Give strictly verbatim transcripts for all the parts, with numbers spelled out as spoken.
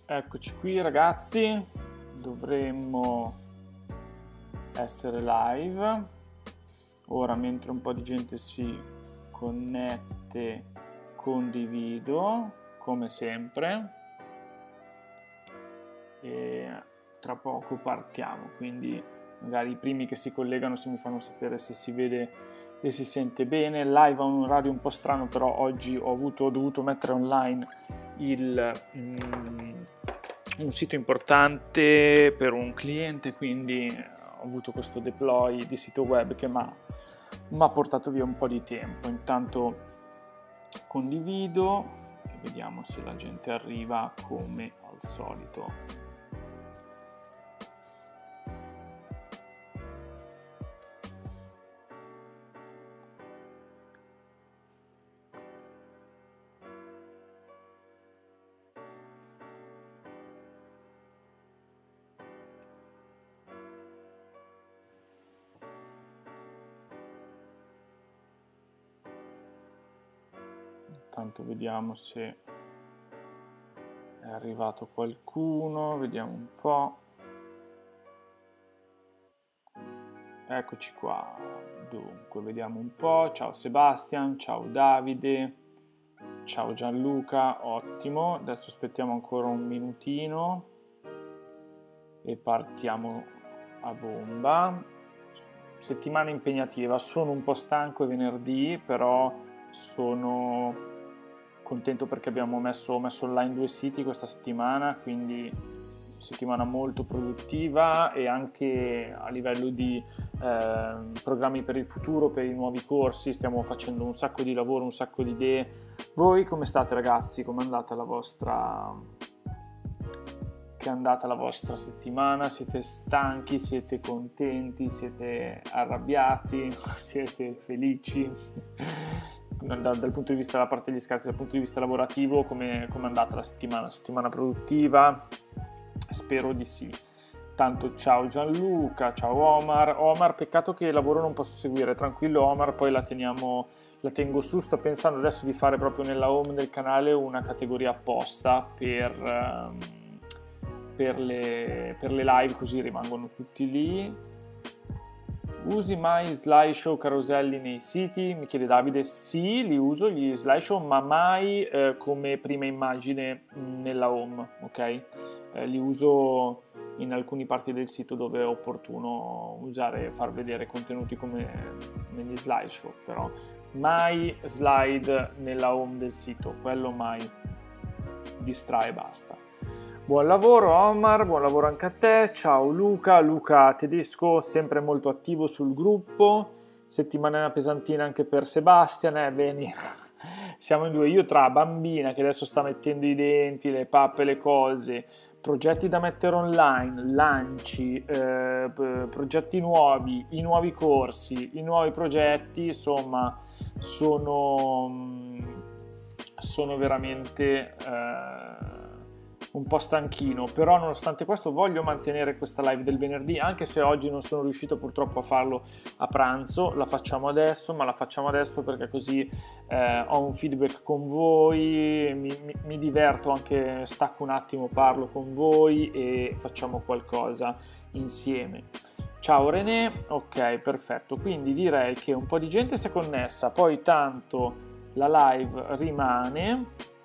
Eccoci qui ragazzi, dovremmo essere live. Ora, mentre un po' di gente si connette, condivido come sempre e tra poco partiamo, quindi magari i primi che si collegano se mi fanno sapere se si vede e si sente bene. Live a un orario un po' strano, però oggi ho, avuto, ho dovuto mettere online il, mm, un sito importante per un cliente, quindi ho avuto questo deploy di sito web che mi ha portato via un po' di tempo. Intanto condivido e vediamo se la gente arriva come al solito. Intanto vediamo se è arrivato qualcuno, vediamo un po'. Eccoci qua, dunque vediamo un po'. Ciao Sebastian, ciao Davide, ciao Gianluca, ottimo. Adesso aspettiamo ancora un minutino e partiamo a bomba. Settimana impegnativa, sono un po' stanco, è venerdì, però sono contento perché abbiamo messo, messo online due siti questa settimana, quindi settimana molto produttiva e anche a livello di eh, programmi per il futuro, per i nuovi corsi, stiamo facendo un sacco di lavoro, un sacco di idee. Voi come state ragazzi? Come è andata la vostra, che è andata la vostra settimana? Siete stanchi? Siete contenti? Siete arrabbiati? Siete felici? Dal, dal punto di vista della parte degli scherzi, dal punto di vista lavorativo, come è andata la settimana? Settimana produttiva? Spero di sì. Tanto ciao Gianluca, ciao Omar. Omar, peccato che il lavoro non posso seguire, tranquillo Omar, poi la teniamo, la tengo su. Sto pensando adesso di fare proprio nella home del canale una categoria apposta per, um, per, le, per le live, così rimangono tutti lì. Usi mai slideshow caroselli nei siti? Mi chiede Davide. Sì, li uso gli slideshow, ma mai eh, come prima immagine mh, nella home, ok? Eh, li uso in alcune parti del sito dove è opportuno usare, far vedere contenuti come negli slideshow, però mai slide nella home del sito, quello mai. Distrae e basta. Buon lavoro Omar, buon lavoro anche a te, ciao Luca, Luca Tedesco sempre molto attivo sul gruppo, settimana pesantina anche per Sebastian, eh bene, siamo in due, io tra bambina che adesso sta mettendo i denti, le pappe, le cose, progetti da mettere online, lanci, eh, progetti nuovi, i nuovi corsi, i nuovi progetti, insomma sono, sono veramente... Eh, un po' stanchino, però nonostante questo voglio mantenere questa live del venerdì, anche se oggi non sono riuscito purtroppo a farlo a pranzo. La facciamo adesso, ma la facciamo adesso perché così eh, ho un feedback con voi, mi, mi, mi diverto anche, stacco un attimo, parlo con voi e facciamo qualcosa insieme. Ciao René, ok, perfetto, quindi direi che un po' di gente si è connessa, poi tanto la live rimane.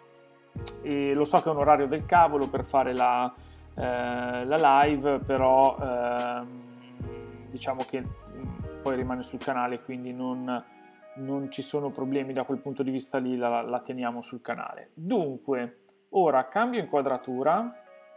E lo so che è un orario del cavolo per fare la, eh, la live, però eh, diciamo che poi rimane sul canale, quindi non, non ci sono problemi da quel punto di vista lì, la, la teniamo sul canale. Dunque, ora cambio inquadratura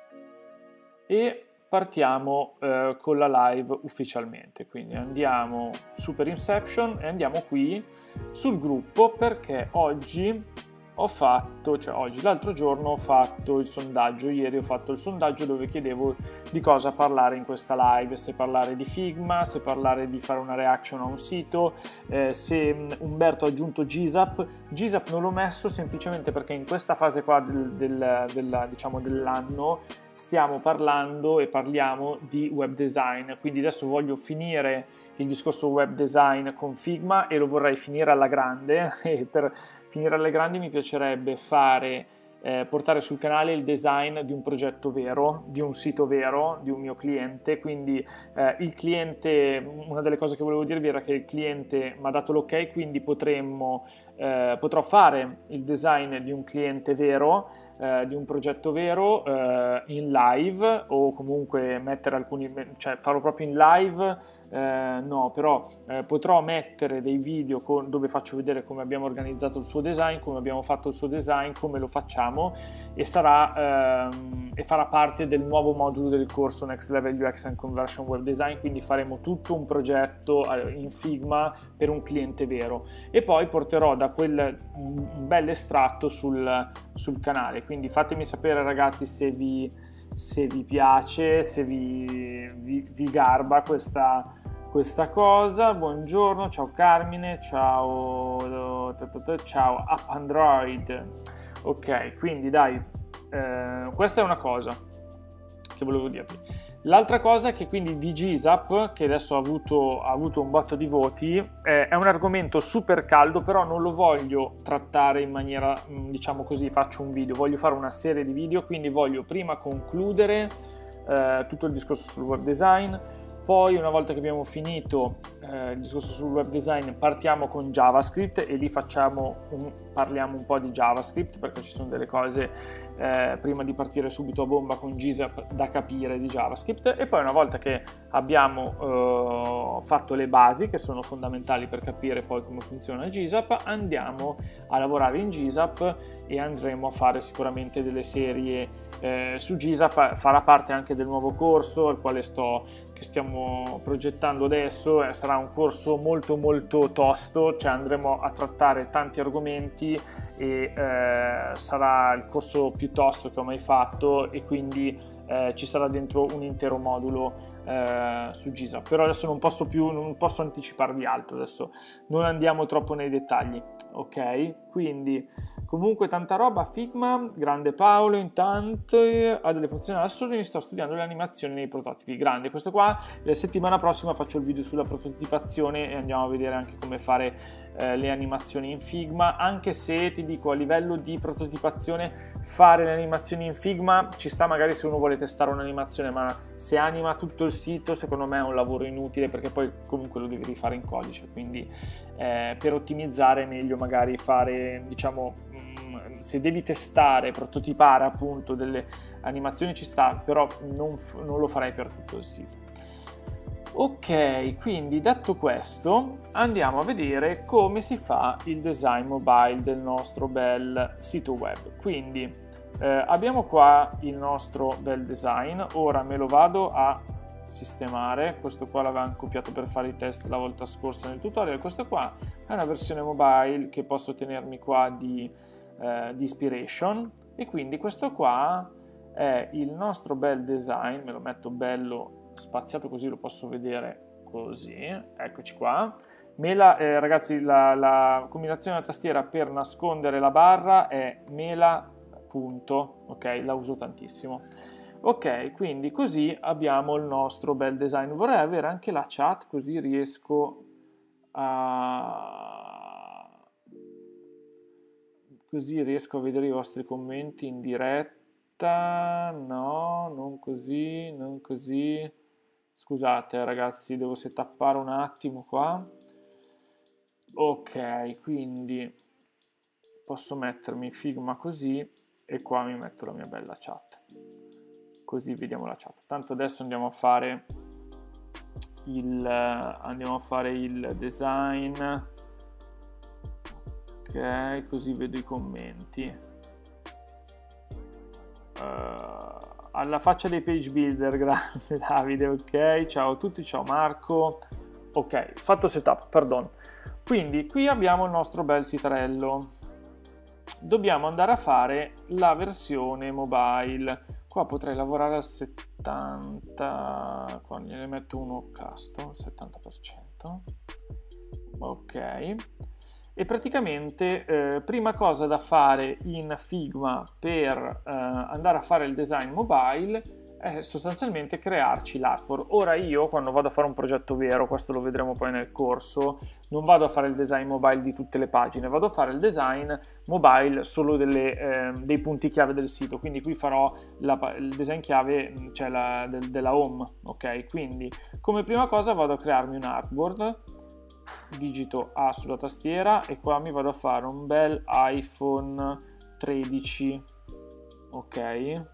e partiamo eh, con la live ufficialmente, quindi andiamo Super Inception e andiamo qui sul gruppo perché oggi ho fatto, cioè oggi, l'altro giorno ho fatto il sondaggio, ieri ho fatto il sondaggio dove chiedevo di cosa parlare in questa live, se parlare di Figma, se parlare di fare una reaction a un sito, eh, se Umberto ha aggiunto G S A P. G S A P non l'ho messo semplicemente perché in questa fase qua del, del, del, diciamo dell'anno stiamo parlando e parliamo di web design, quindi adesso voglio finire il discorso web design con Figma e lo vorrei finire alla grande e per finire alle grandi mi piacerebbe fare eh, portare sul canale il design di un progetto vero, di un sito vero, di un mio cliente. Quindi eh, il cliente, una delle cose che volevo dirvi era che il cliente mi ha dato l'ok, quindi potremmo, eh, potrò fare il design di un cliente vero, eh, di un progetto vero eh, in live, o comunque mettere alcuni, cioè farlo proprio in live, eh, no, però eh, potrò mettere dei video con, dove faccio vedere come abbiamo organizzato il suo design, come abbiamo fatto il suo design, come lo facciamo, e sarà ehm, e farà parte del nuovo modulo del corso Next Level U X and Conversion Web Design. Quindi faremo tutto un progetto in Figma per un cliente vero, e poi porterò da quel un bel estratto sul, sul canale. Quindi fatemi sapere, ragazzi, se vi, se vi piace, se vi, vi, vi garba questa, questa cosa. Buongiorno, ciao Carmine, ciao ciao App Android. Ok, quindi dai, eh, questa è una cosa che volevo dirvi. L'altra cosa è che quindi di Gisap, che adesso ha avuto, ha avuto un botto di voti, eh, è un argomento super caldo, però non lo voglio trattare in maniera, diciamo così, faccio un video, voglio fare una serie di video, quindi voglio prima concludere eh, tutto il discorso sul web design. Poi, una volta che abbiamo finito eh, il discorso sul web design, partiamo con JavaScript, e lì facciamo un, parliamo un po' di JavaScript, perché ci sono delle cose eh, prima di partire subito a bomba con Gisap da capire di JavaScript. E poi, una volta che abbiamo eh, fatto le basi, che sono fondamentali per capire poi come funziona Gisap, andiamo a lavorare in Gisap e andremo a fare sicuramente delle serie eh, su Gisap. Farà parte anche del nuovo corso al quale sto che stiamo progettando adesso. Eh, sarà un corso molto molto tosto, cioè andremo a trattare tanti argomenti, e eh, sarà il corso più tosto che ho mai fatto, e quindi eh, ci sarà dentro un intero modulo eh, su Gisap. Però adesso non posso più, non posso anticiparvi altro, adesso non andiamo troppo nei dettagli, ok? Quindi comunque tanta roba. Figma, grande Paolo, intanto ha delle funzioni assurde, sto studiando le animazioni nei prototipi. Grande, questo qua. La settimana prossima faccio il video sulla prototipazione e andiamo a vedere anche come fare eh, le animazioni in Figma, anche se ti dico, a livello di prototipazione fare le animazioni in Figma ci sta magari se uno vuole testare un'animazione, ma se anima tutto il sito secondo me è un lavoro inutile, perché poi comunque lo devi rifare in codice. Quindi eh, per ottimizzare è meglio magari fare, diciamo, se devi testare, prototipare appunto delle animazioni ci sta, però non, non lo farei per tutto il sito. Ok, quindi detto questo andiamo a vedere come si fa il design mobile del nostro bel sito web. Quindi eh, abbiamo qua il nostro bel design, ora me lo vado a sistemare. Questo qua l'avevamo copiato per fare i test la volta scorsa nel tutorial. Questo qua è una versione mobile che posso tenermi qua di Uh, di Inspiration, e quindi questo qua è il nostro bel design. Me lo metto bello spaziato così lo posso vedere così, eccoci qua. Mela, eh, ragazzi, la, la combinazione della tastiera per nascondere la barra è mela punto, ok, la uso tantissimo. Ok, quindi così abbiamo il nostro bel design. Vorrei avere anche la chat, così riesco a così riesco a vedere i vostri commenti in diretta. No, non così, non così. Scusate ragazzi, devo setappare un attimo qua. Ok, quindi posso mettermi Figma così, e qua mi metto la mia bella chat. Così vediamo la chat. Tanto adesso andiamo a fare il, andiamo a fare il design. Ok, così vedo i commenti. Uh, alla faccia dei page builder, grazie Davide, ok, ciao a tutti, ciao Marco. Ok, fatto setup, perdono. Quindi qui abbiamo il nostro bel sitarello. Dobbiamo andare a fare la versione mobile. Qua potrei lavorare al settanta, qua ne metto uno custom, settanta per cento. Ok. E praticamente eh, prima cosa da fare in Figma per eh, andare a fare il design mobile è sostanzialmente crearci l'artboard. Ora io, quando vado a fare un progetto vero, questo lo vedremo poi nel corso, non vado a fare il design mobile di tutte le pagine, vado a fare il design mobile solo delle, eh, dei punti chiave del sito, quindi qui farò la, il design chiave, cioè la, del, della home, ok? Quindi come prima cosa vado a crearmi un artboard, digito A sulla tastiera e qua mi vado a fare un bel iPhone tredici, ok?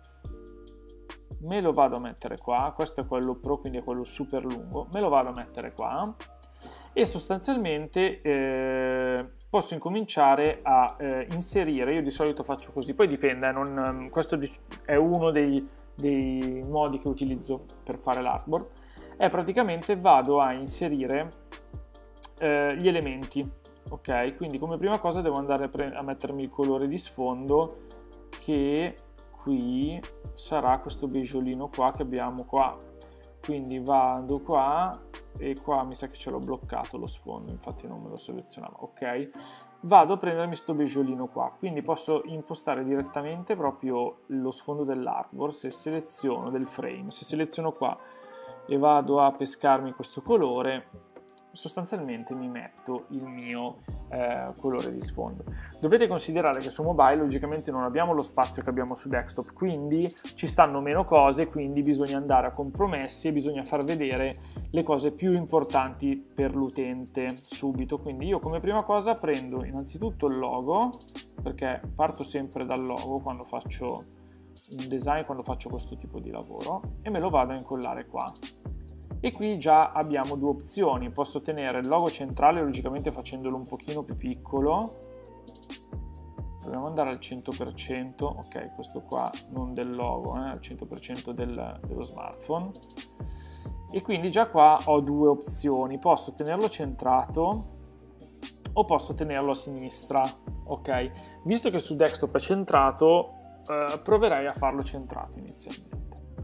Me lo vado a mettere qua, questo è quello Pro, quindi è quello super lungo, me lo vado a mettere qua e sostanzialmente eh, posso incominciare a eh, inserire, io di solito faccio così, poi dipende, non, questo è uno dei, dei modi che utilizzo per fare l'artboard, è praticamente vado a inserire eh, gli elementi, ok? Quindi come prima cosa devo andare a, a mettermi il colore di sfondo che qui sarà questo beggiolino qua che abbiamo qua, quindi vado qua e qua mi sa che ce l'ho bloccato lo sfondo, infatti non me lo selezionava, ok? Vado a prendermi sto beggiolino qua, quindi posso impostare direttamente proprio lo sfondo dell'artboard se seleziono del frame, se seleziono qua e vado a pescarmi questo colore, sostanzialmente mi metto il mio eh, colore di sfondo. Dovete considerare che su mobile logicamente non abbiamo lo spazio che abbiamo su desktop, quindi ci stanno meno cose, quindi bisogna andare a compromessi e bisogna far vedere le cose più importanti per l'utente subito. Quindi io come prima cosa prendo innanzitutto il logo, perché parto sempre dal logo quando faccio un design, quando faccio questo tipo di lavoro, e me lo vado a incollare qua. E qui già abbiamo due opzioni, posso tenere il logo centrale logicamente facendolo un pochino più piccolo, proviamo ad andare al cento per cento, ok, questo qua non del logo, eh, al cento per cento del, dello smartphone, e quindi già qua ho due opzioni, posso tenerlo centrato o posso tenerlo a sinistra, ok, visto che su desktop è centrato eh, proverei a farlo centrato inizialmente.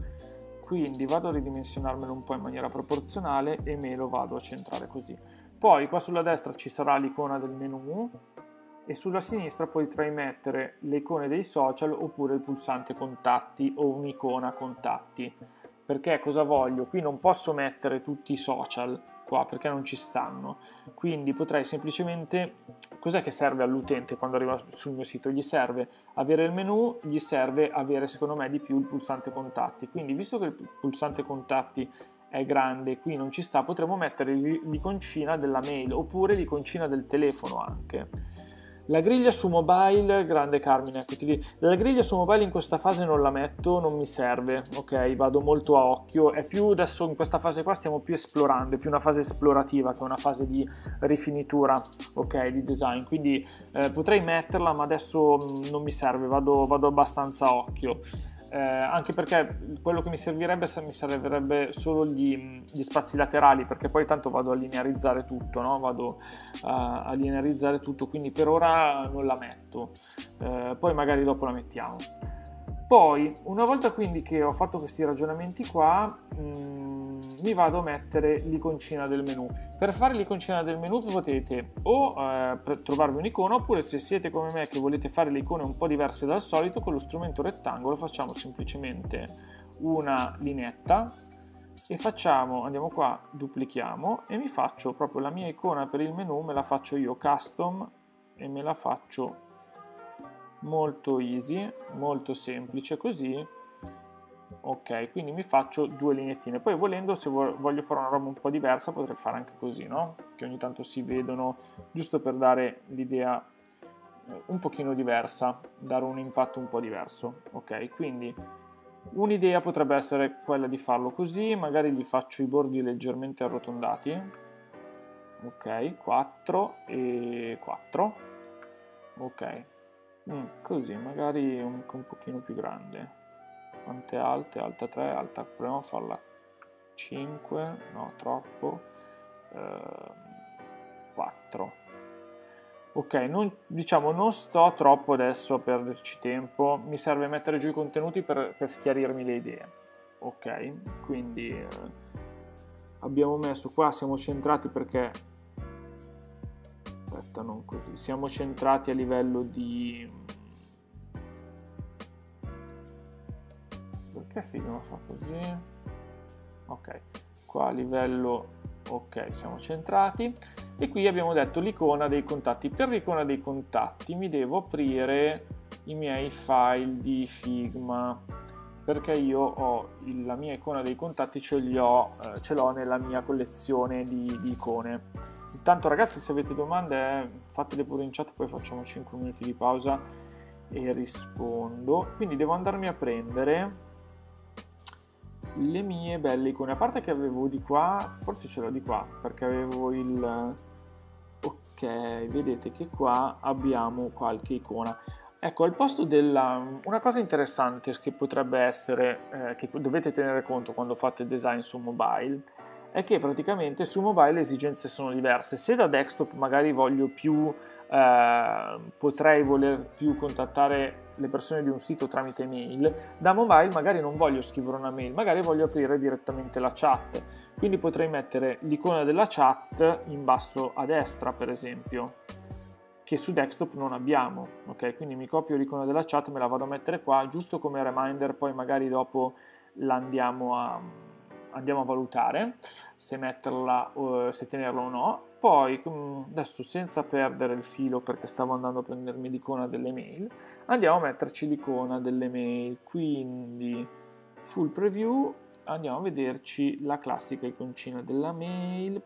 Quindi vado a ridimensionarmelo un po' in maniera proporzionale e me lo vado a centrare così. Poi qua sulla destra ci sarà l'icona del menu e sulla sinistra potrai mettere le icone dei social oppure il pulsante contatti o un'icona contatti. Perché cosa voglio? Qui non posso mettere tutti i social qua perché non ci stanno, quindi potrei semplicemente, cos'è che serve all'utente quando arriva sul mio sito? Gli serve avere il menu, gli serve avere secondo me di più il pulsante contatti, quindi visto che il pulsante contatti è grande, qui non ci sta, potremmo mettere l'iconcina della mail oppure l'iconcina del telefono anche. La griglia su mobile, grande Carmine, eccoti lì. La griglia su mobile in questa fase non la metto, non mi serve, ok? Vado molto a occhio, è più adesso in questa fase qua stiamo più esplorando, è più una fase esplorativa che una fase di rifinitura, ok? Di design, quindi eh, potrei metterla ma adesso mh, non mi serve, vado, vado abbastanza a occhio. Eh, anche perché quello che mi servirebbe mi servirebbe solo gli, gli spazi laterali, perché poi tanto vado a linearizzare tutto, no? Vado a, a linearizzare tutto, quindi per ora non la metto, eh, poi magari dopo la mettiamo. Poi una volta quindi che ho fatto questi ragionamenti qua mh, mi vado a mettere l'iconcina del menu. Per fare l'iconcina del menu potete o eh, trovarvi un'icona, oppure se siete come me che volete fare le icone un po' diverse dal solito, con lo strumento rettangolo facciamo semplicemente una lineetta e facciamo, andiamo qua, duplichiamo e mi faccio proprio la mia icona per il menu, me la faccio io custom e me la faccio molto easy, molto semplice così. Ok, quindi mi faccio due lineettine, poi volendo se voglio fare una roba un po' diversa potrei fare anche così, no? Che ogni tanto si vedono, giusto per dare l'idea un pochino diversa, dare un impatto un po' diverso. Ok, quindi un'idea potrebbe essere quella di farlo così, magari gli faccio i bordi leggermente arrotondati, ok, quattro e quattro, ok, mm, così magari un, un pochino più grande. Quante alte? Alta tre, alta, proviamo a farla cinque, no troppo, eh, quattro. Ok, non, diciamo non sto troppo adesso a perderci tempo, mi serve mettere giù i contenuti per, per schiarirmi le idee. Ok, quindi eh, abbiamo messo qua, siamo centrati perché, aspetta non così, siamo centrati a livello di... Perché Figma fa così? Ok, qua a livello, ok, siamo centrati. e qui abbiamo detto l'icona dei contatti. Per l'icona dei contatti mi devo aprire i miei file di Figma, perché io ho il, la mia icona dei contatti, ce l'ho eh, ce l'ho nella mia collezione di, di icone. Intanto ragazzi, se avete domande eh, fatele pure in chat, poi facciamo cinque minuti di pausa e rispondo. Quindi devo andarmi a prendere le mie belle icone, a parte che avevo di qua, forse ce l'ho di qua, perché avevo il... ok, vedete che qua abbiamo qualche icona. Ecco, al posto della... una cosa interessante che potrebbe essere, eh, che dovete tenere conto quando fate design su mobile, è che praticamente su mobile le esigenze sono diverse. Se da desktop magari voglio più, eh, potrei voler più contattare le persone di un sito tramite mail, da mobile magari non voglio scrivere una mail, magari voglio aprire direttamente la chat, quindi potrei mettere l'icona della chat in basso a destra, per esempio, che su desktop non abbiamo, ok? Quindi mi copio l'icona della chat, me la vado a mettere qua, giusto come reminder, poi magari dopo la andiamo a, andiamo a valutare se metterla, o se tenerla o no. Poi adesso, senza perdere il filo perché stavo andando a prendermi l'icona delle mail, andiamo a metterci l'icona delle mail, quindi full preview, andiamo a vederci la classica iconcina della mail,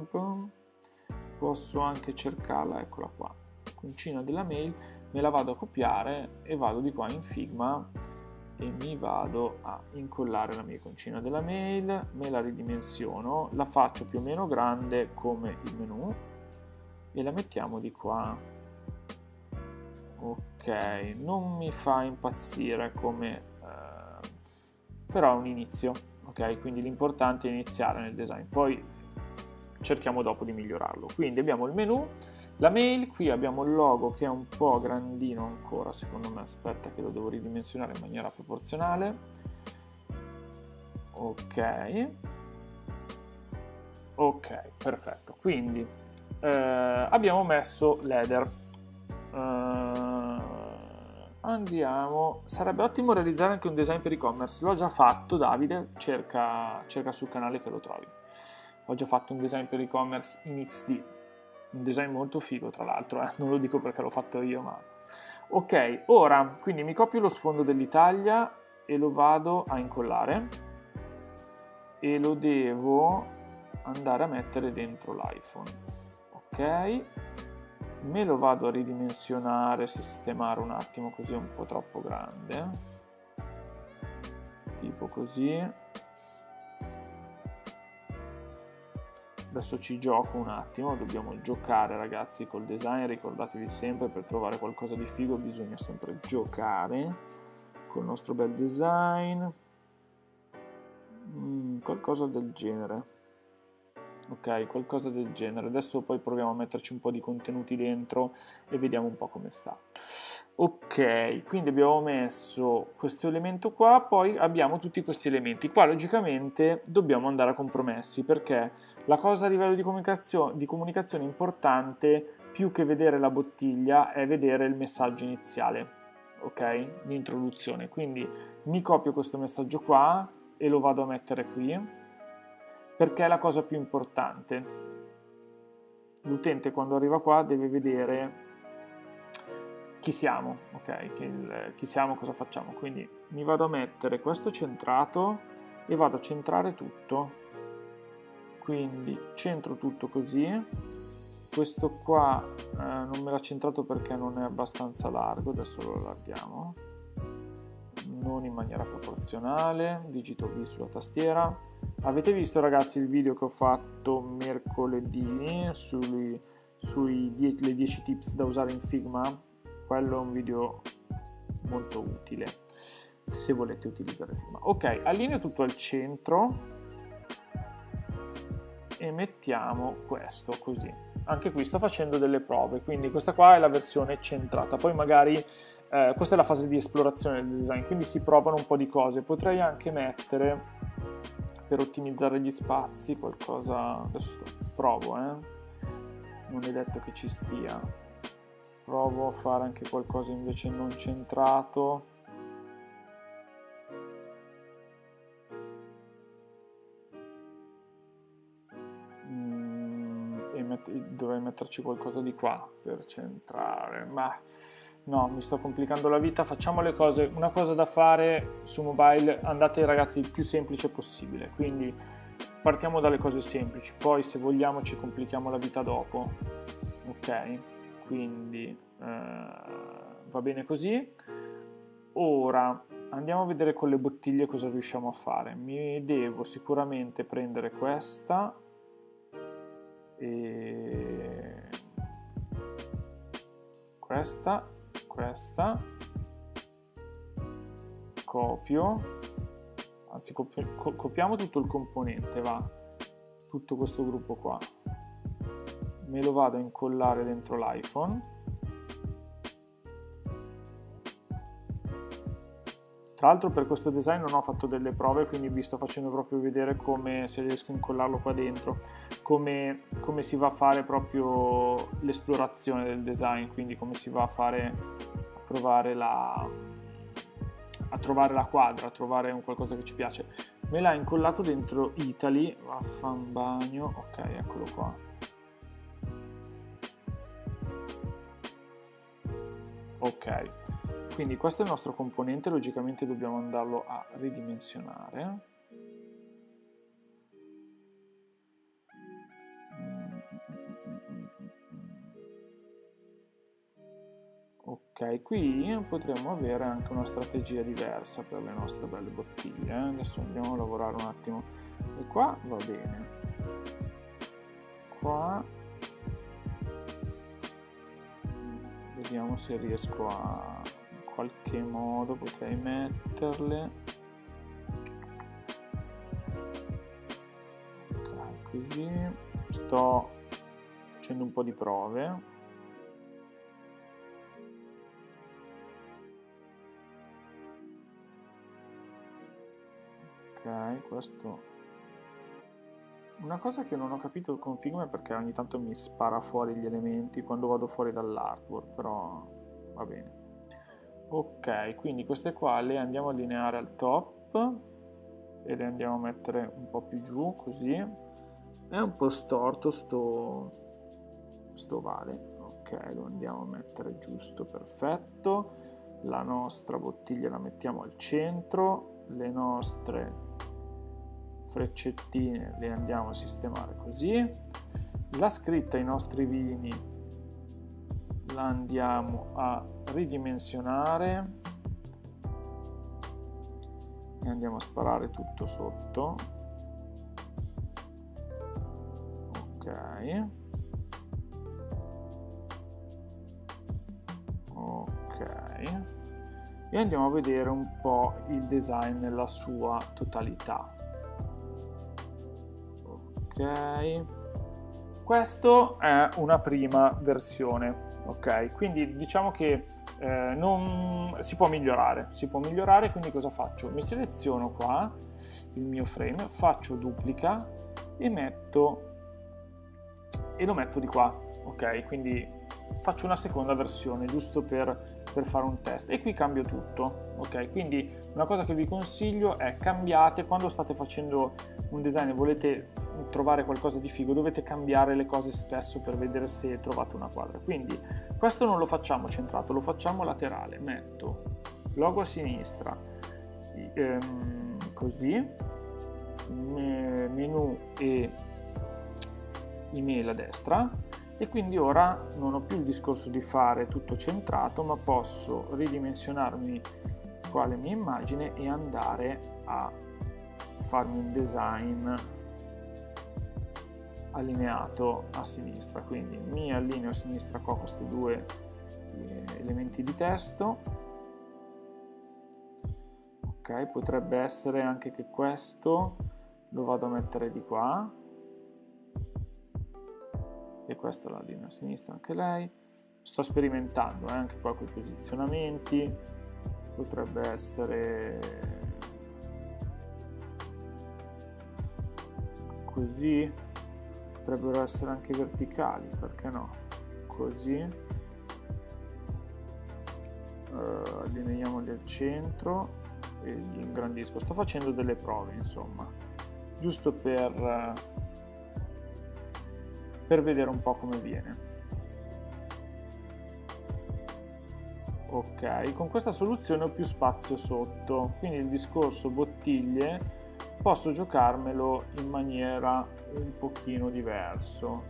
posso anche cercarla, eccola qua, iconcina della mail, me la vado a copiare e vado di qua in Figma e mi vado a incollare la mia iconcina della mail, me la ridimensiono, la faccio più o meno grande come il menu e la mettiamo di qua. Ok, non mi fa impazzire come, eh, però è un inizio, ok? Quindi l'importante è iniziare nel design, poi cerchiamo dopo di migliorarlo. Quindi abbiamo il menu, la mail, qui abbiamo il logo che è un po' grandino ancora, secondo me, aspetta che lo devo ridimensionare in maniera proporzionale. Ok, ok, perfetto. Quindi eh, abbiamo messo l'header. Uh, andiamo, sarebbe ottimo realizzare anche un design per e-commerce. L'ho già fatto, Davide, cerca, cerca sul canale che lo trovi. Ho già fatto un design per e-commerce in X D, un design molto figo tra l'altro, eh? Non lo dico perché l'ho fatto io, ma... Ok, ora, quindi mi copio lo sfondo dell'Italia e lo vado a incollare e lo devo andare a mettere dentro l'iPhone. Ok, me lo vado a ridimensionare, sistemare un attimo, così è un po' troppo grande, tipo così. Adesso ci gioco un attimo, dobbiamo giocare ragazzi col design, ricordatevi sempre, per trovare qualcosa di figo bisogna sempre giocare col nostro bel design, mm, qualcosa del genere, ok, qualcosa del genere. Adesso poi proviamo a metterci un po' di contenuti dentro e vediamo un po' come sta. Ok, quindi abbiamo messo questo elemento qua, poi abbiamo tutti questi elementi. Qua logicamente dobbiamo andare a compromessi, perché la cosa a livello di comunicazione, di comunicazione importante, più che vedere la bottiglia, è vedere il messaggio iniziale, ok? L'introduzione. Quindi mi copio questo messaggio qua e lo vado a mettere qui, perché è la cosa più importante. L'utente quando arriva qua deve vedere chi siamo, ok? Chi, il, chi siamo, cosa facciamo. Quindi mi vado a mettere questo centrato e vado a centrare tutto. Quindi centro tutto così. Questo qua eh, non me l'ha centrato perché non è abbastanza largo, adesso lo allarghiamo. Non in maniera proporzionale, digito V sulla tastiera. Avete visto ragazzi il video che ho fatto mercoledì sui, sui die- le dieci tips da usare in Figma? Quello è un video molto utile se volete utilizzare Figma. Ok, allineo tutto al centro e mettiamo questo così. Anche qui sto facendo delle prove, quindi questa qua è la versione centrata, poi magari eh, questa è la fase di esplorazione del design, quindi si provano un po' di cose. Potrei anche mettere, per ottimizzare gli spazi, qualcosa, adesso sto, provo, eh? Non è detto che ci stia, provo a fare anche qualcosa invece non centrato. met dovrei metterci qualcosa di qua per centrare, ma no, mi sto complicando la vita. Facciamo le cose, una cosa da fare su mobile, andate ragazzi il più semplice possibile, quindi partiamo dalle cose semplici, poi se vogliamo ci complichiamo la vita dopo, ok? Quindi eh, va bene così. Ora andiamo a vedere con le bottiglie cosa riusciamo a fare. Mi devo sicuramente prendere questa e questa, questa, copio, anzi copi copiamo tutto il componente, va, tutto questo gruppo qua, me lo vado a incollare dentro l'iPhone. Tra l'altro per questo design non ho fatto delle prove, quindi vi sto facendo proprio vedere come, se riesco a incollarlo qua dentro, come, come si va a fare proprio l'esplorazione del design, quindi come si va a fare, a provare la, a trovare la quadra, a trovare un qualcosa che ci piace. Me l'ha incollato dentro Italy, vaffanbagno, ok, eccolo qua. Ok. Quindi questo è il nostro componente, logicamente dobbiamo andarlo a ridimensionare. Ok, qui potremmo avere anche una strategia diversa per le nostre belle bottiglie. Adesso andiamo a lavorare un attimo. E qua va bene. Qua vediamo se riesco a... qualche modo potrei metterle, ok, così. Sto facendo un po' di prove. Ok, questo, una cosa che non ho capito con Figma è perché ogni tanto mi spara fuori gli elementi quando vado fuori dall'artwork, però va bene. Ok, quindi queste qua le andiamo a allineare al top e le andiamo a mettere un po' più giù, così. È un po' storto sto, sto ovale, ok, lo andiamo a mettere giusto, perfetto. La nostra bottiglia la mettiamo al centro, le nostre freccettine le andiamo a sistemare così. La scritta ai nostri vini la andiamo a ridimensionare e andiamo a sparare tutto sotto, ok, ok, e andiamo a vedere un po' il design nella sua totalità. Ok, questo è una prima versione. Ok, quindi diciamo che eh, non, si può migliorare, si può migliorare, quindi cosa faccio? Mi seleziono qua il mio frame, faccio duplica e metto e lo metto di qua, ok? Quindi faccio una seconda versione giusto per, per fare un test e qui cambio tutto, ok? Quindi una cosa che vi consiglio è cambiate quando state facendo un design e volete trovare qualcosa di figo, dovete cambiare le cose spesso per vedere se trovate una quadra. Quindi questo non lo facciamo centrato, lo facciamo laterale. Metto logo a sinistra, ehm, così, menu e email a destra, e quindi ora non ho più il discorso di fare tutto centrato, ma posso ridimensionarmi qua le mie immagini e andare a farmi un design allineato a sinistra. Quindi mi allineo a sinistra qua questi due elementi di testo. Ok, potrebbe essere anche che questo lo vado a mettere di qua e questo la allineo a sinistra anche lei. Sto sperimentando eh, anche qua con i posizionamenti, potrebbe essere così, potrebbero essere anche verticali, perché no? Così, uh, allineiamoli al centro e li ingrandisco. Sto facendo delle prove, insomma, giusto per per vedere un po' come viene. Ok, con questa soluzione ho più spazio sotto, quindi il discorso bottiglie posso giocarmelo in maniera un pochino diverso.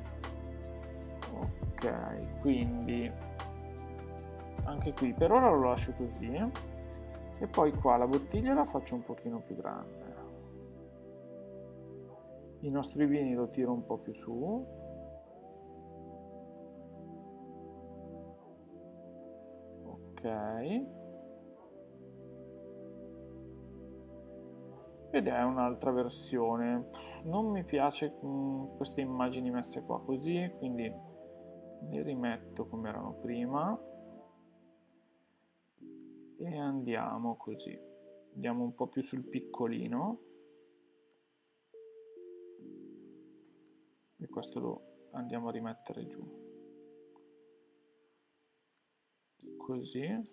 Ok, quindi anche qui per ora lo lascio così e poi qua la bottiglia la faccio un pochino più grande. I nostri vini lo tiro un po' più su. Ok. Ed è un'altra versione. Non mi piace mh, queste immagini messe qua così, quindi le rimetto come erano prima. E andiamo così. Andiamo un po' più sul piccolino. E questo lo andiamo a rimettere giù. Così.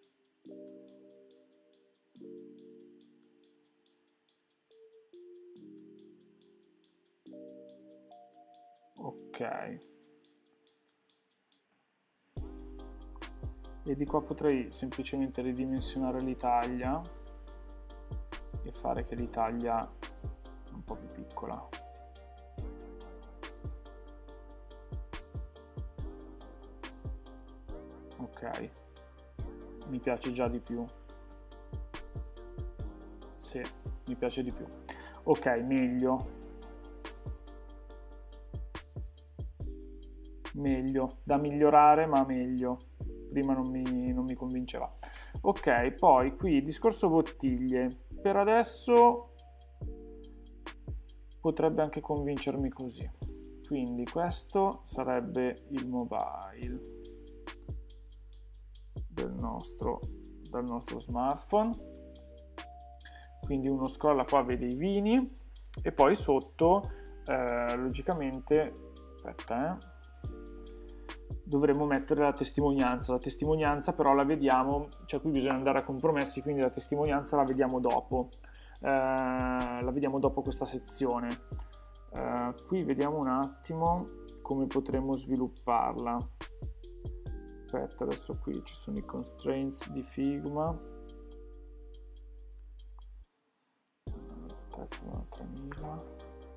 Ok. E di qua potrei semplicemente ridimensionare l'Italia e fare che l'Italia è un po' più piccola. Ok, mi piace già di più. Sì, mi piace di più. Ok, meglio. Meglio, da migliorare ma meglio. Prima non mi, non mi convinceva. Ok, poi qui discorso bottiglie. Per adesso potrebbe anche convincermi così. Quindi questo sarebbe il mobile del nostro, dal nostro smartphone. Quindi uno scrolla qua, vede i vini e poi sotto eh, logicamente aspetta, eh, dovremmo mettere la testimonianza. La testimonianza però la vediamo, cioè qui bisogna andare a compromessi, quindi la testimonianza la vediamo dopo, eh, la vediamo dopo questa sezione. Eh, qui vediamo un attimo come potremmo svilupparla. Aspetta, adesso qui ci sono i constraints di Figma. tremila.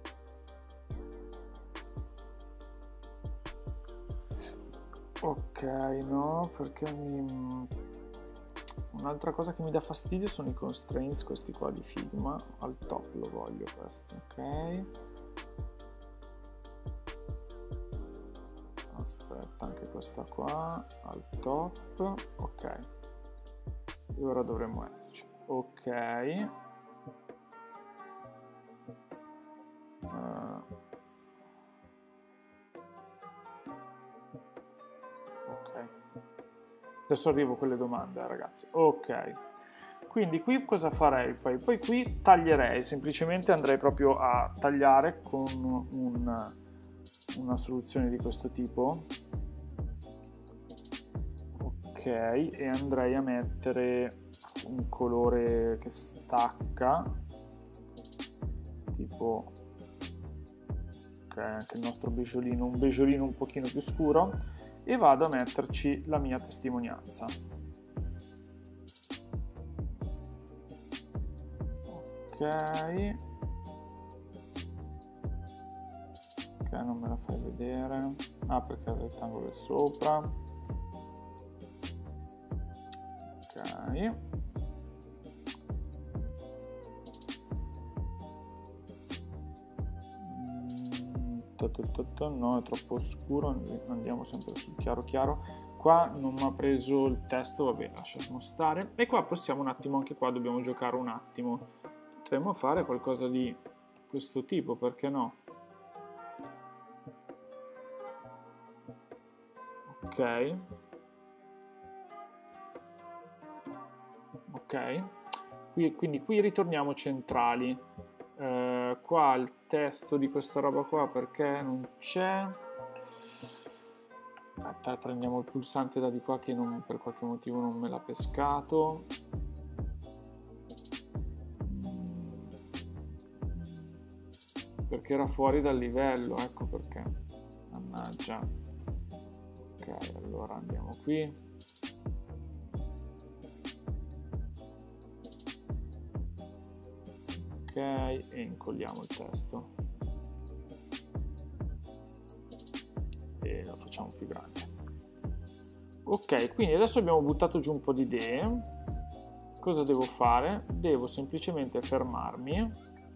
Ok, no, perché mi... un'altra cosa che mi dà fastidio sono i constraints, questi qua di Figma. Al top lo voglio questo, ok. Aspetta, anche questa qua al top, ok. E ora dovremmo esserci, ok. Uh, ok. Adesso arrivo con le domande, ragazzi. Ok. Quindi qui cosa farei? Poi, poi qui taglierei, semplicemente andrei proprio a tagliare con un, una soluzione di questo tipo. Ok, e andrei a mettere un colore che stacca, tipo ok, anche il nostro beggiolino, un beggiolino un pochino più scuro, e vado a metterci la mia testimonianza. Ok, ok, non me la fai vedere, ah perché il rettangolo è sopra. Ok, no, è troppo scuro, andiamo sempre sul chiaro chiaro. Qua non mi ha preso il testo, vabbè, lasciamo stare. E qua possiamo un attimo, anche qua dobbiamo giocare un attimo. Potremmo fare qualcosa di questo tipo, perché no? Ok. Ok. Qui, quindi qui ritorniamo centrali. Uh, qua il testo di questa roba qua perché non c'è. Aspetta, prendiamo il pulsante da di qua che non, per qualche motivo non me l'ha pescato. Perché era fuori dal livello, ecco perché. mannaggia. Ok, allora andiamo qui. Ok, e incolliamo il testo. E lo facciamo più grande. Ok, quindi adesso abbiamo buttato giù un po' di idee. Cosa devo fare? Devo semplicemente fermarmi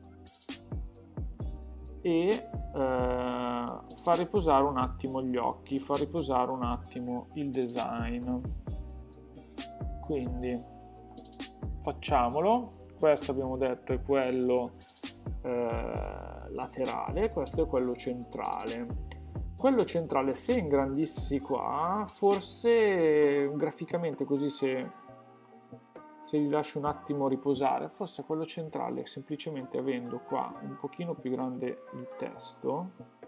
e eh, far riposare un attimo gli occhi, far riposare un attimo il design. Quindi facciamolo. Questo abbiamo detto è quello eh, laterale, questo è quello centrale. Quello centrale, se ingrandissi qua, forse graficamente così, se, se li lascio un attimo riposare, forse quello centrale, semplicemente avendo qua un pochino più grande il testo,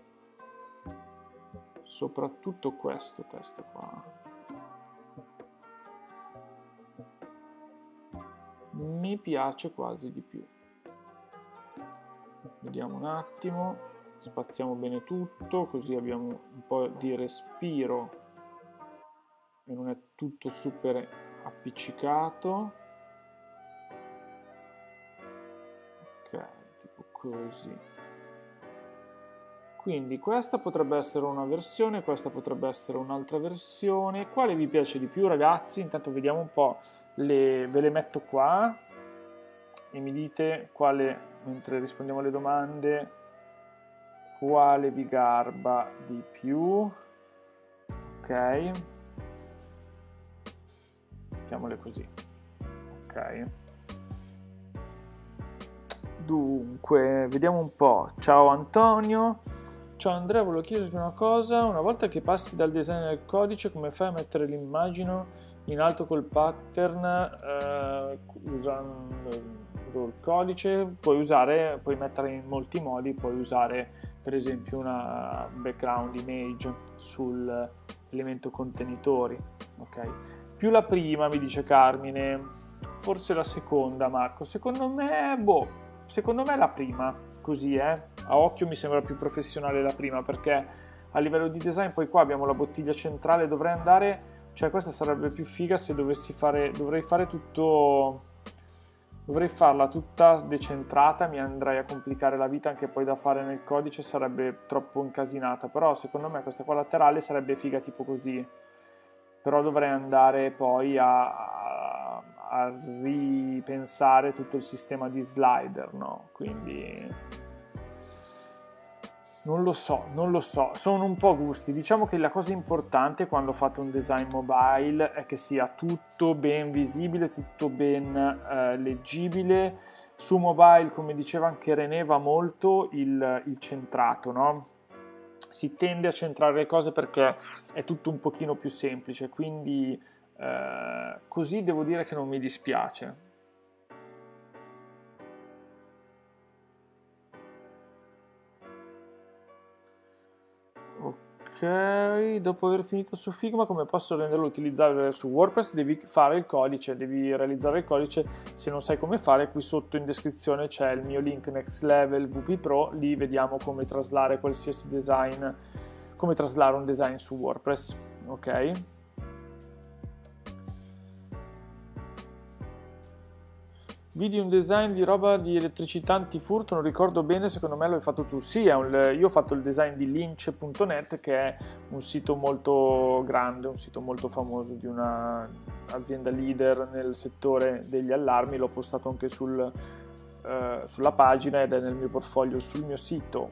soprattutto questo testo qua, mi piace quasi di più. Vediamo un attimo. Spaziamo bene tutto, così abbiamo un po' di respiro e non è tutto super appiccicato. Ok, tipo così. Quindi questa potrebbe essere una versione, questa potrebbe essere un'altra versione. Quale vi piace di più, ragazzi? Intanto vediamo un po', le, ve le metto qua e mi dite quale, mentre rispondiamo alle domande, quale vi garba di più. Ok, mettiamole così. Ok, dunque vediamo un po'. Ciao Antonio. Ciao Andrea, volevo chiederti una cosa: una volta che passi dal design al codice, come fai a mettere l'immagine in alto col pattern eh, usando il codice? Puoi usare, puoi mettere in molti modi, puoi usare per esempio una background image sull'elemento contenitori, ok? Più la prima, mi dice Carmine, forse la seconda, Marco. Secondo me, boh, secondo me la prima, così, eh. A occhio mi sembra più professionale la prima, perché a livello di design poi qua abbiamo la bottiglia centrale, dovrei andare, cioè questa sarebbe più figa se dovessi fare, dovrei fare tutto... Dovrei farla tutta decentrata, mi andrei a complicare la vita, anche poi da fare nel codice sarebbe troppo incasinata, però secondo me questa qua laterale sarebbe figa tipo così, però dovrei andare poi a, a, a ripensare tutto il sistema di slider, no? Quindi non lo so, non lo so, sono un po' gusti. Diciamo che la cosa importante quando fate un design mobile è che sia tutto ben visibile, tutto ben eh, leggibile. Su mobile, come diceva anche René, va molto il, il centrato, no? Si tende a centrare le cose perché è tutto un pochino più semplice, quindi eh, così devo dire che non mi dispiace. Ok, dopo aver finito su Figma, come posso renderlo utilizzabile su WordPress? Devi fare il codice, devi realizzare il codice. Se non sai come fare, qui sotto in descrizione c'è il mio link Next Level V P Pro, lì vediamo come traslare qualsiasi design, come traslare un design su WordPress, ok? Vidi un design di roba di elettricità antifurto, non ricordo bene, secondo me l'hai fatto tu. Sì, è un, io ho fatto il design di Lynch punto net, che è un sito molto grande, un sito molto famoso di un'azienda leader nel settore degli allarmi. L'ho postato anche sul, eh, sulla pagina ed è nel mio portfolio sul mio sito.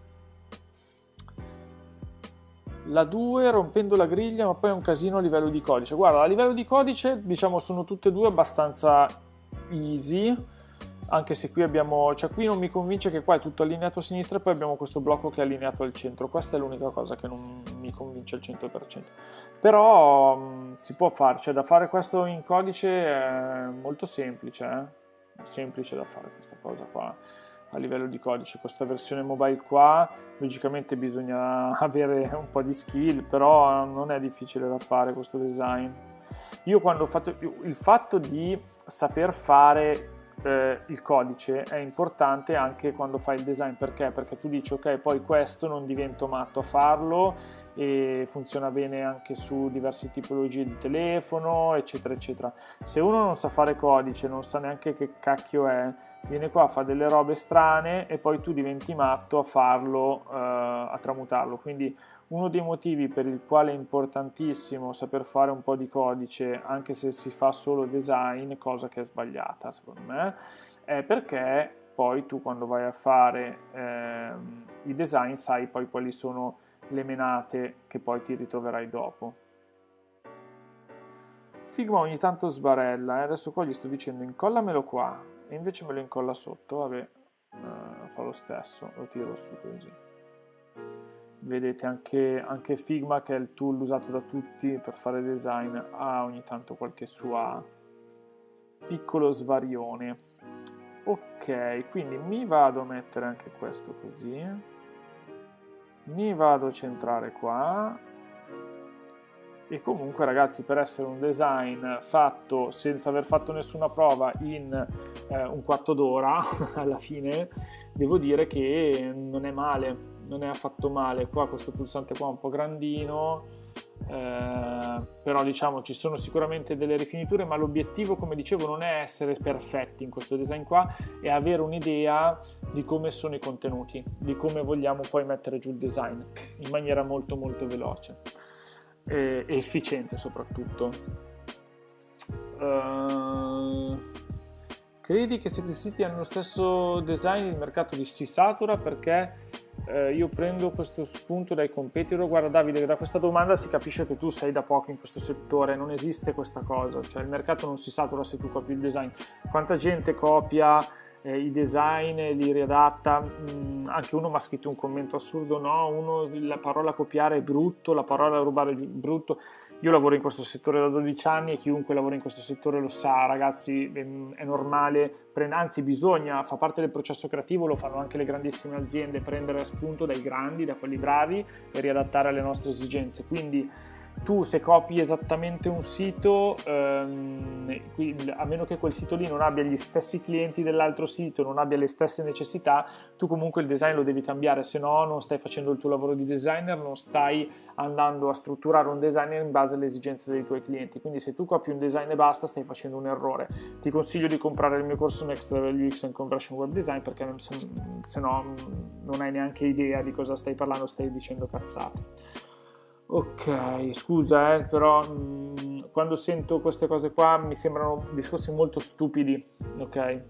La due rompendo la griglia, ma poi è un casino a livello di codice. Guarda, a livello di codice, diciamo, sono tutte e due abbastanza easy, anche se qui abbiamo, cioè qui non mi convince che qua è tutto allineato a sinistra e poi abbiamo questo blocco che è allineato al centro. Questa è l'unica cosa che non mi convince al cento per cento, però mh, si può fare, cioè da fare questo in codice è molto semplice, eh? È semplice da fare questa cosa qua a livello di codice. Questa versione mobile qua logicamente bisogna avere un po' di skill, però non è difficile da fare questo design. Io quando ho fatto il fatto di saper fare eh, il codice è importante anche quando fai il design. Perché? Perché tu dici ok, poi questo non divento matto a farlo e funziona bene anche su diverse tipologie di telefono, eccetera eccetera. Se uno non sa fare codice, non sa neanche che cacchio è, viene qua, fa delle robe strane e poi tu diventi matto a farlo, eh, a tramutarlo. Quindi uno dei motivi per il quale è importantissimo saper fare un po' di codice, anche se si fa solo design, cosa che è sbagliata secondo me, è perché poi tu quando vai a fare eh, i design sai poi quali sono le menate che poi ti ritroverai dopo. Figma ogni tanto sbarella, eh? Adesso qua gli sto dicendo incollamelo qua e invece me lo incolla sotto, vabbè, eh, fa lo stesso, lo tiro su così. Vedete anche, anche Figma, che è il tool usato da tutti per fare design, ha ogni tanto qualche sua piccolo svarione. Ok, quindi mi vado a mettere anche questo così, mi vado a centrare qua e comunque ragazzi, per essere un design fatto senza aver fatto nessuna prova in eh, un quarto d'ora alla fine, devo dire che non è male, non è affatto male. Qua questo pulsante qua è un po' grandino, eh, però diciamo ci sono sicuramente delle rifiniture, ma l'obiettivo, come dicevo, non è essere perfetti in questo design qua, è avere un'idea di come sono i contenuti, di come vogliamo poi mettere giù il design in maniera molto molto veloce e, e efficiente soprattutto. Uh, credi che se più siti hanno lo stesso design il mercato si satura? Perché eh, io prendo questo spunto dai competitor. Guarda Davide, da questa domanda si capisce che tu sei da poco in questo settore, non esiste questa cosa, cioè il mercato non si satura se tu copi il design. Quanta gente copia eh, i design e li riadatta? Mm, anche uno mi ha scritto un commento assurdo, no, uno, la parola copiare è brutto, la parola rubare è brutto. Io lavoro in questo settore da dodici anni e chiunque lavora in questo settore lo sa, ragazzi, è normale, anzi bisogna, fa parte del processo creativo, lo fanno anche le grandissime aziende, prendere spunto dai grandi, da quelli bravi e riadattare alle nostre esigenze. Quindi tu se copi esattamente un sito, ehm, a meno che quel sito lì non abbia gli stessi clienti dell'altro sito, non abbia le stesse necessità, tu comunque il design lo devi cambiare, se no non stai facendo il tuo lavoro di designer, non stai andando a strutturare un design in base alle esigenze dei tuoi clienti. Quindi se tu copi un design e basta, stai facendo un errore. Ti consiglio di comprare il mio corso Next Level U X and Conversion Web Design, perché se, se no non hai neanche idea di cosa stai parlando, stai dicendo cazzate. Ok, scusa, eh, però mh, quando sento queste cose qua mi sembrano discorsi molto stupidi, ok?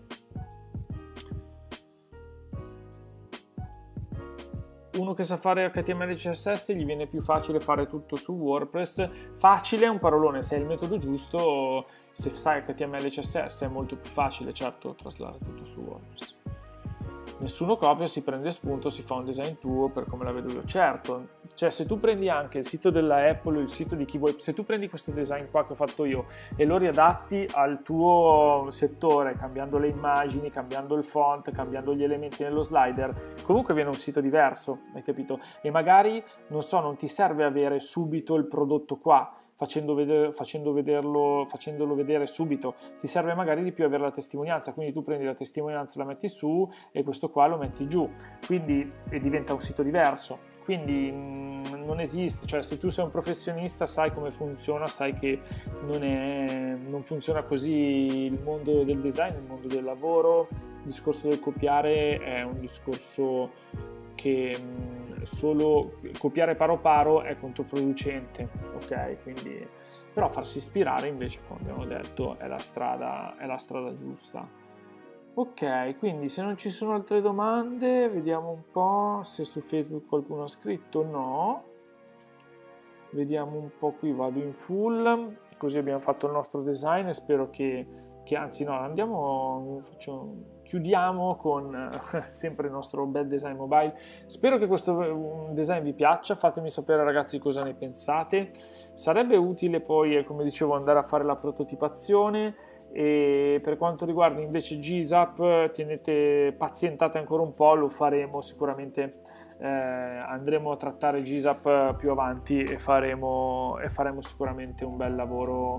Uno che sa fare H T M L e C S S gli viene più facile fare tutto su WordPress. Facile è un parolone, se è il metodo giusto, se sai H T M L e C S S è molto più facile, certo, traslare tutto su WordPress. Nessuno copia, si prende spunto, si fa un design tuo per come la vedo io. Certo, cioè se tu prendi anche il sito della Apple, il sito di chi vuoi, se tu prendi questo design qua che ho fatto io e lo riadatti al tuo settore, cambiando le immagini, cambiando il font, cambiando gli elementi nello slider, comunque viene un sito diverso, hai capito? E magari, non so, non ti serve avere subito il prodotto qua, Facendo, vedere, facendo vederlo, facendolo vedere subito, ti serve magari di più avere la testimonianza, quindi tu prendi la testimonianza, la metti su e questo qua lo metti giù, quindi e diventa un sito diverso. Quindi mh, non esiste, cioè se tu sei un professionista sai come funziona, sai che non, è, non funziona così il mondo del design, il mondo del lavoro. Il discorso del copiare è un discorso che mh, solo copiare paro paro è controproducente, ok? Quindi, però farsi ispirare invece, come abbiamo detto, è la strada, è la strada giusta. Ok, quindi se non ci sono altre domande, vediamo un po' se su Facebook qualcuno ha scritto. No. Vediamo un po' qui, vado in full, così abbiamo fatto il nostro design e spero che, che anzi no, andiamo, faccio, chiudiamo con eh, sempre il nostro bel design mobile. Spero che questo design vi piaccia, fatemi sapere ragazzi cosa ne pensate. Sarebbe utile poi, come dicevo, andare a fare la prototipazione. E per quanto riguarda invece GZAP, tenete, pazientate ancora un po', lo faremo sicuramente, eh, andremo a trattare GZAP più avanti e faremo, e faremo sicuramente un bel lavoro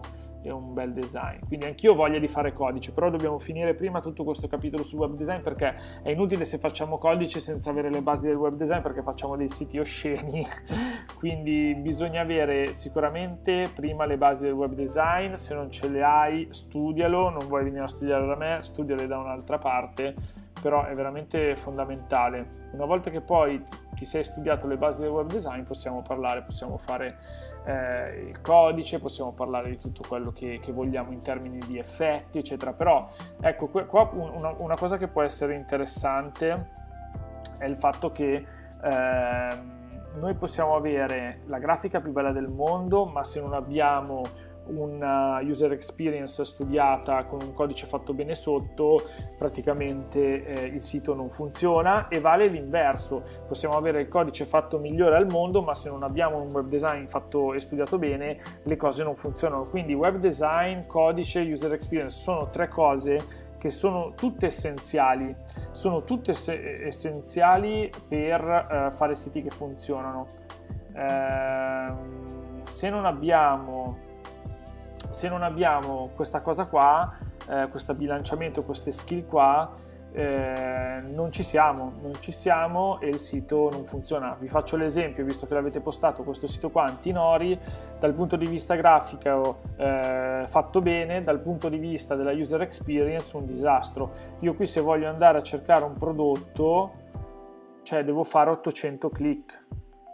e un bel design. Quindi anch'io ho voglia di fare codice, però dobbiamo finire prima tutto questo capitolo su web design, perché è inutile se facciamo codice senza avere le basi del web design, perché facciamo dei siti osceni. Quindi bisogna avere sicuramente prima le basi del web design. Se non ce le hai, studialo, non vuoi venire a studiare da me, studiale da un'altra parte, però è veramente fondamentale. Una volta che poi ti sei studiato le basi del web design, possiamo parlare, possiamo fare eh, il codice, possiamo parlare di tutto quello che, che vogliamo in termini di effetti, eccetera. Però ecco, qua una, una cosa che può essere interessante è il fatto che eh, noi possiamo avere la grafica più bella del mondo, ma se non abbiamo una user experience studiata con un codice fatto bene sotto, praticamente eh, il sito non funziona. E vale l'inverso, possiamo avere il codice fatto migliore al mondo, ma se non abbiamo un web design fatto e studiato bene, le cose non funzionano. Quindi web design, codice, user experience sono tre cose che sono tutte essenziali, sono tutte essenziali per eh, fare siti che funzionano. Eh, se non abbiamo Se non abbiamo questa cosa qua, eh, questo bilanciamento, queste skill qua, eh, non ci siamo, non ci siamo e il sito non funziona. Vi faccio l'esempio, visto che l'avete postato questo sito qua, Antinori, dal punto di vista grafico eh, fatto bene, dal punto di vista della user experience un disastro. Io qui se voglio andare a cercare un prodotto, cioè devo fare ottocento click.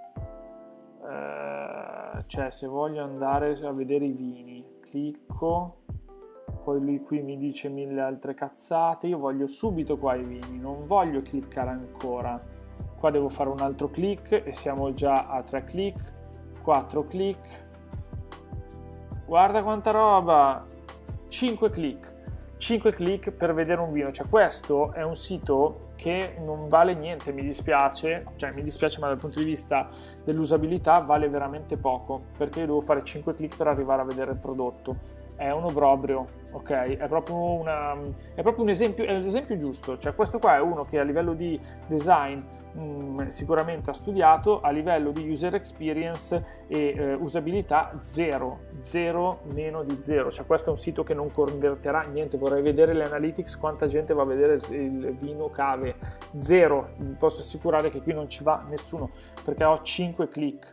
Eh, cioè se voglio andare a vedere i vini, clicco, poi lui qui mi dice mille altre cazzate, io voglio subito qua i vini, non voglio cliccare ancora. Qua devo fare un altro click e siamo già a tre click, quattro click, guarda quanta roba, cinque click, cinque click per vedere un vino. Cioè questo è un sito che non vale niente, mi dispiace, cioè mi dispiace, ma dal punto di vista dell'usabilità vale veramente poco, perché io devo fare cinque click per arrivare a vedere il prodotto. È un obbrobrio, ok? È proprio, una, è proprio un esempio, è l'esempio giusto. Cioè questo qua è uno che a livello di design mh, sicuramente ha studiato, a livello di user experience e eh, usabilità zero, zero meno di zero. Cioè questo è un sito che non converterà niente. Vorrei vedere le analytics, quanta gente va a vedere il vino cave, zero. Vi posso assicurare che qui non ci va nessuno, perché ho cinque click,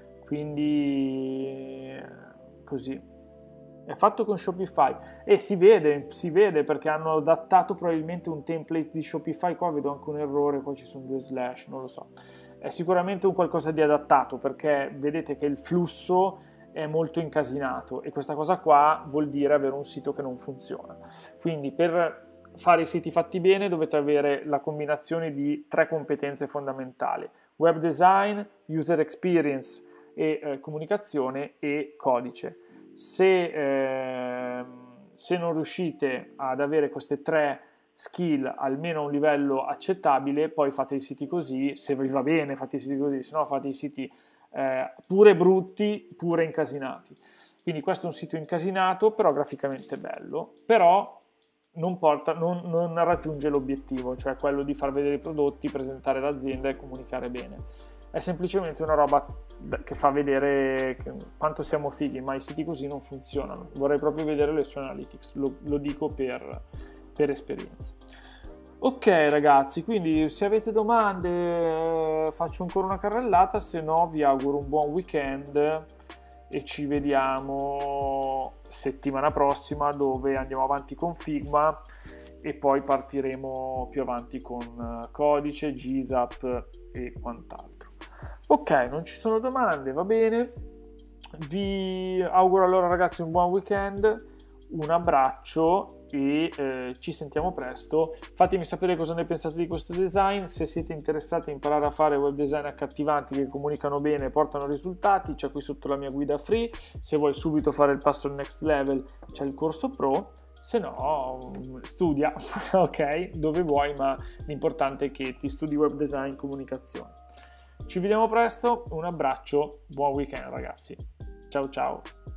quindi così. È fatto con Shopify e si vede, si vede perché hanno adattato probabilmente un template di Shopify. Qua vedo anche un errore, poi ci sono due slash, non lo so. È sicuramente un qualcosa di adattato, perché vedete che il flusso è molto incasinato e questa cosa qua vuol dire avere un sito che non funziona. Quindi per fare i siti fatti bene dovete avere la combinazione di tre competenze fondamentali: web design, user experience e eh, comunicazione e codice. Se, eh, se non riuscite ad avere queste tre skill almeno a un livello accettabile, poi fate i siti così. Se vi va bene fate i siti così, se no fate i siti eh, pure brutti, pure incasinati. Quindi questo è un sito incasinato, però graficamente bello, però non, porta, non, non raggiunge l'obiettivo, cioè quello di far vedere i prodotti, presentare l'azienda e comunicare bene. È semplicemente una roba che fa vedere quanto siamo fighi, ma i siti così non funzionano. Vorrei proprio vedere le sue analytics, lo, lo dico per, per esperienza. Ok ragazzi, quindi se avete domande faccio ancora una carrellata, se no vi auguro un buon weekend e ci vediamo settimana prossima, dove andiamo avanti con Figma e poi partiremo più avanti con codice, G S A P e quant'altro. Ok, non ci sono domande, va bene. Vi auguro allora ragazzi un buon weekend, un abbraccio e eh, ci sentiamo presto. Fatemi sapere cosa ne pensate di questo design. Se siete interessati a imparare a fare web design accattivanti che comunicano bene e portano risultati, c'è qui sotto la mia guida free. Se vuoi subito fare il passo al next level c'è il corso pro, se no studia, ok, dove vuoi, ma l'importante è che ti studi web design e comunicazione. Ci vediamo presto, un abbraccio, buon weekend ragazzi, ciao ciao.